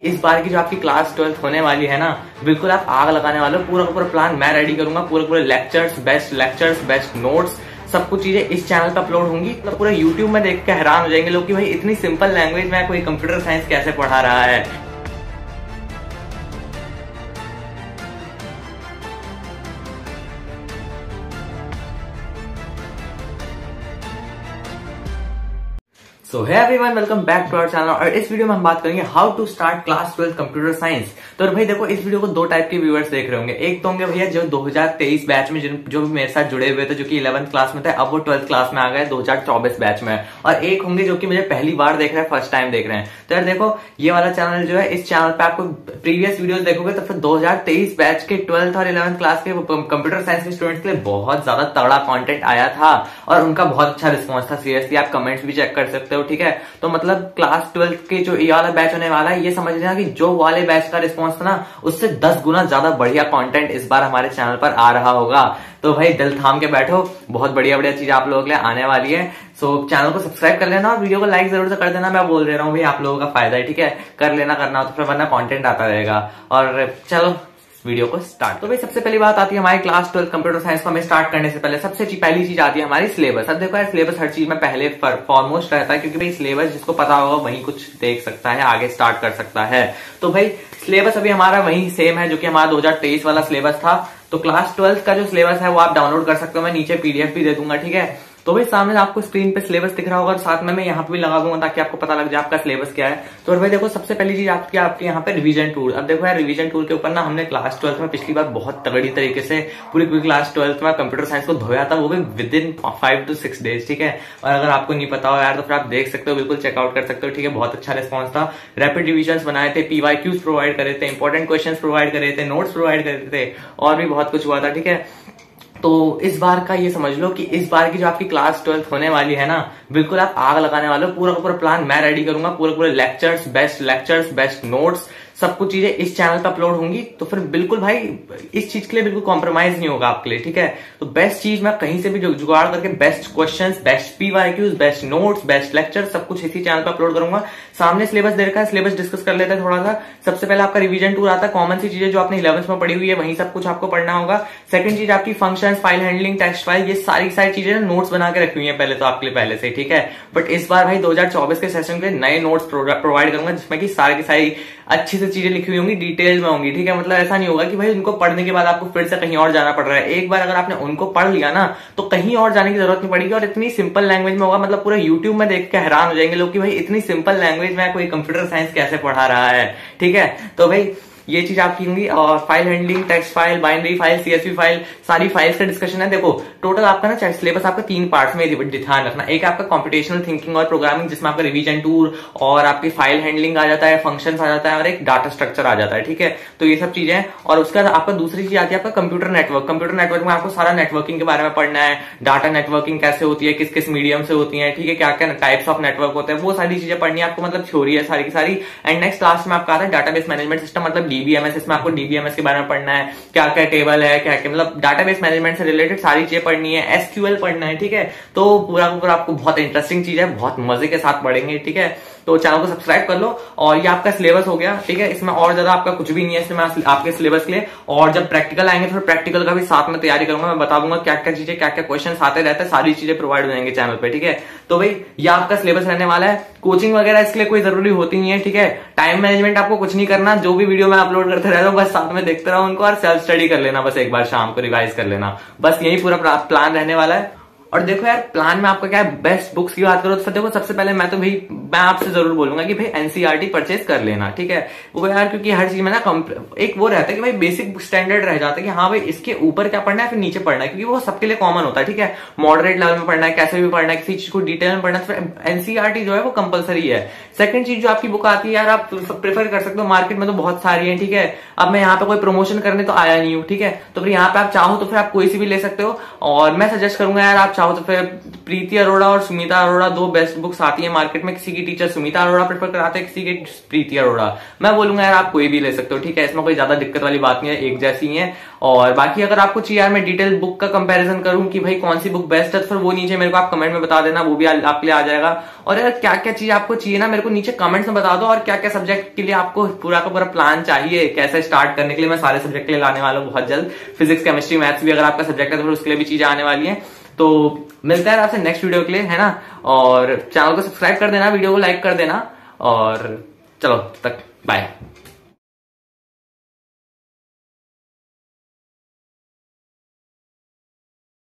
इस बार की जो आपकी क्लास 12th होने वाली है ना, बिल्कुल आप आग लगाने वाले हो। पूरा का पूरा प्लान मैं रेडी करूंगा, पूरे लेक्चर्स, बेस्ट नोट्स, सब कुछ चीजें इस चैनल पर अपलोड होंगी। तो पूरा यूट्यूब में देख के हैरान हो जाएंगे लोग कि भाई इतनी सिंपल लैंग्वेज में कोई कंप्यूटर साइंस कैसे पढ़ा रहा है। So hi everyone, welcome back to our channel. और इस वीडियो में हम बात करेंगे how to start class 12 computer science. तो भाई देखो, इस वीडियो को दो टाइप के व्यूअर्स देख रहे होंगे। एक तो होंगे भैया जो 2023 बैच में जो भी मेरे साथ जुड़े हुए थे, जो कि 11th क्लास में थे, अब वो 12th क्लास में आ गए 2024 बैच में। और एक होंगे जो कि मुझे पहली बार देख रहे हैं, फर्स्ट टाइम देख रहे हैं। तो यार देखो, ये वाला चैनल जो है, इस चैनल पे आपको प्रीवियस वीडियो देखोगे तो फिर 2023 बैच के 12th और 11th क्लास के कंप्यूटर साइंस के स्टूडेंट्स के लिए बहुत ज्यादा तगड़ा कॉन्टेंट आया था और उनका बहुत अच्छा रिस्पॉन्स था। सीरियसली आप कमेंट्स भी चेक कर सकते हो, ठीक है। तो मतलब क्लास 12th के जो ये वाला बैच होने वाला है, ये समझ लेना कि जो वाले बैच का रिस्पॉन्स था ना, उससे 10 गुना ज्यादा बढ़िया कंटेंट इस बार हमारे चैनल पर आ रहा होगा। तो भाई दिल थाम के बैठो, बहुत बढ़िया चीज आप लोगों के लिए आने वाली है। सो चैनल को सब्सक्राइब कर लेना और वीडियो को लाइक जरूर से कर देना। मैं बोल दे रहा हूँ भाई, आप लोगों का फायदा है, ठीक है। कर लेना, करना हो तो फिर वरना कंटेंट आता रहेगा। और चलो वीडियो को स्टार्ट। तो भाई सबसे पहली बात आती है हमारी क्लास 12 कंप्यूटर साइंस को हमें स्टार्ट करने से पहले सबसे पहली चीज आती है हमारी सिलेबस। अब देखो यार, सिलेबस हर चीज में पहले फॉरमोस्ट रहता है, क्योंकि भाई सिलेबस जिसको पता होगा वही कुछ देख सकता है, आगे स्टार्ट कर सकता है। तो भाई सिलेबस अभी हमारा वही सेम है जो कि हमारा 2023 वाला सिलेबस था। तो क्लास 12 का जो सिलेबस है वो आप डाउनलोड कर सकते हो, मैं नीचे पीडीएफ भी दे दूंगा, ठीक है। तो भाई सामने आपको स्क्रीन पे सिलेबस दिख रहा होगा और साथ में मैं यहाँ पे भी लगा दूंगा ताकि आपको पता लग जाए आपका सिलेबस क्या है। तो भाई देखो, सबसे पहली चीज आपके यहाँ पे रिवीजन टूल। अब देखो यार, रिवीजन टूल के ऊपर ना हमने क्लास 12 में पिछली बार बहुत तगड़ी तरीके से पूरी क्लास 12 में कंप्यूटर साइंस को धोया था, वो भी विद इन 5 to 6 डेज, ठीक है। और अगर आपको नहीं पता हो यार तो फिर आप देख सकते हो, बिल्कुल चेकआउट कर सकते हो, ठीक है। बहुत अच्छा रिस्पॉन्स था। रैपिड रिविजन बनाए थे, PYQs प्रोवाइड करे थे, इंपॉर्टेंट क्वेश्चन प्रोवाइड करे थे, नोट्स प्रोवाइड करे थे, और भी बहुत कुछ हुआ था, ठीक है। तो इस बार का ये समझ लो कि इस बार की जो आपकी क्लास 12 होने वाली है ना, बिल्कुल आप आग लगाने वाले हो। पूरा का पूरा प्लान मैं रेडी करूंगा, पूरे लेक्चर्स, बेस्ट नोट्स, सब कुछ चीजें इस चैनल पे अपलोड होंगी। तो फिर बिल्कुल भाई इस चीज के लिए बिल्कुल कॉम्प्रोमाइज नहीं होगा आपके लिए, ठीक है। तो बेस्ट चीज मैं कहीं से भी जुगाड़ करके best questions, best PYQs, best notes, best lecture, सब कुछ इसी चैनल पे अपलोड करूंगा। सामने सिलेबस दे रखा है, सिलेबस डिस्कस कर लेते हैं थोड़ा सा। सबसे पहले आपका रिवीजन टूल आता है, कॉमन सी चीजें जो आपने 11th में पढ़ी हुई है वही सब कुछ आपको पढ़ना होगा। सेकंड चीज आपकी function, file handling, text file, ये सारी चीजें नोट्स बना के रखी हुई है पहले तो आपके लिए पहले से, ठीक है। बट इस बार भाई 2024 के सेशन के नए नोट्स प्रोवाइड करूंगा, जिसमें की सारी अच्छी से चीजें लिखी हुई होंगी, डिटेल में होंगी, ठीक है। मतलब ऐसा नहीं होगा कि भाई उनको पढ़ने के बाद आपको फिर से कहीं और जाना पड़ रहा है। एक बार अगर आपने उनको पढ़ लिया ना, तो कहीं और जाने की जरूरत नहीं पड़ेगी और इतनी सिंपल लैंग्वेज में होगा। मतलब पूरा यूट्यूब में देख के हैरान हो जाएंगे लोग कि भाई इतनी सिंपल लैंग्वेज में कोई कंप्यूटर साइंस कैसे पढ़ा रहा है, ठीक है। तो भाई ये चीज आपकी होंगी। और file handling, text file, binary file, CSV file, सारी फाइल्स का डिस्कशन है। देखो टोटल आपका ना सिलेबस आपका 3 पार्ट्स में ध्यान रखना। एक आपका कंप्यूटेशनल थिंकिंग और प्रोग्रामिंग, जिसमें आपका रिवीजन टूल और आपकी फाइल हैंडलिंग आ जाता है, फंक्शंस आ जाता है और एक डाटा स्ट्रक्चर आ जाता है, ठीक है। तो ये सब चीजें। और उसके बाद आपका दूसरी चीज आती है आपका कंप्यूटर नेटवर्क। कंप्यूटर नेटवर्क में आपको सारा नेटवर्किंग के बारे में पढ़ना है, डाटा नेटवर्किंग कैसे होती है, किस किस मीडियम से होती है, ठीक है, क्या क्या टाइप्स ऑफ नेटवर्क होते हैं, वो सारी चीजें पढ़नी है आपको। मतलब थ्योरी है सारी की सारी। एंड नेक्स्ट लास्ट में आपका आता है डाटाबेस मैनेजमेंट सिस्टम, मतलब DBMS। इसमें आपको DBMS के बारे में पढ़ना है, क्या क्या टेबल है, क्या क्या मतलब डाटाबेस मैनेजमेंट से रिलेटेड सारी चीजें पढ़नी है। SQL पढ़ना है, ठीक है। तो पूरा आपको बहुत इंटरेस्टिंग चीज है, बहुत मजे के साथ पढ़ेंगे, ठीक है। तो चैनल को सब्सक्राइब कर लो। और ये आपका सिलेबस हो गया, ठीक है। इसमें और ज्यादा आपका कुछ भी नहीं है इसमें आपके सिलेबस के लिए। और जब प्रैक्टिकल आएंगे तो प्रैक्टिकल का भी साथ में तैयारी करूंगा, मैं बता दूंगा क्या क्या चीजें, क्या क्या क्वेश्चन आते रहते हैं, सारी चीजें प्रोवाइड हो जाएंगे चैनल पे, ठीक है। तो भाई ये आपका सिलेबस रहने वाला है। कोचिंग वगैरह इसके लिए कोई जरूरी होती नहीं है, ठीक है। टाइम मैनेजमेंट आपको कुछ नहीं करना, जो भी वीडियो मैं अपलोड करते रहता हूँ बस साथ में देखते रहो उनको और सेल्फ स्टडी कर लेना, बस एक बार शाम को रिवाइज कर लेना, बस यही पूरा प्लान रहने वाला है। और देखो यार, प्लान में आपका क्या है, बेस्ट बुक्स की बात करो तो देखो सबसे पहले मैं आपसे जरूर बोलूंगा कि भाई NCERT परचेज कर लेना, ठीक है। वो यार क्योंकि हर चीज में ना एक वो रहता है कि भाई बेसिक स्टैंडर्ड रह जाता है कि हाँ भाई इसके ऊपर क्या पढ़ना है फिर नीचे पढ़ना है, क्योंकि वो सबके लिए कॉमन होता है, ठीक है। मॉडरेट लेवल में पढ़ना है, कैसे भी पढ़ना है, किसी चीज को डिटेल में पढ़ना है, तो NCERT जो है वो कंपलसरी है। सेकंड चीज जो आपकी बुक आती है यार, आप प्रेफर कर सकते हो, मार्केट में तो बहुत सारी है, ठीक है। अब मैं यहाँ पे कोई प्रमोशन करने तो आया नहीं हूँ, ठीक है। तो फिर यहाँ पे आप चाहो तो फिर आप कोई सी भी ले सकते हो। और मैं सजेस्ट करूंगा यार, आप चाहो तो फिर प्रीति अरोड़ा और सुमिता अरोड़ा, दो बेस्ट बुक्स आती है मार्केट में। किसी की टीचर सुमिता अरोड़ा प्रेफर कराते हैं, किसी की प्रीति अरोड़ा। मैं बोलूंगा यार आप कोई भी ले सकते हो, ठीक है। इसमें कोई ज्यादा दिक्कत वाली बात नहीं है, एक जैसी ही है। और बाकी अगर आपको चाहिए यार मैं डिटेल बुक का कंपैरिजन करूं कि भाई कौन सी बुक बेस्ट है, तो फिर वो नीचे मेरे को आप कमेंट में बता देना, वो भी आपके लिए आ जाएगा। और यार क्या क्या चीज आपको चाहिए ना मेरे को नीचे कमेंट्स में बता दो, और क्या क्या सब्जेक्ट के लिए आपको पूरा का पूरा प्लान चाहिए कैसे स्टार्ट करने के लिए। मैं सारे सब्जेक्ट के लिए लाने वाला हूँ बहुत जल्द, फिजिक्स केमिस्ट्री मैथ्स भी अगर आपका सब्जेक्ट है तो फिर उसके लिए भी चीजें आने वाली है। तो मिलता है आपसे नेक्स्ट वीडियो के लिए, है ना। और चैनल को सब्सक्राइब कर देना, वीडियो को लाइक कर देना, और चलो तक बाय।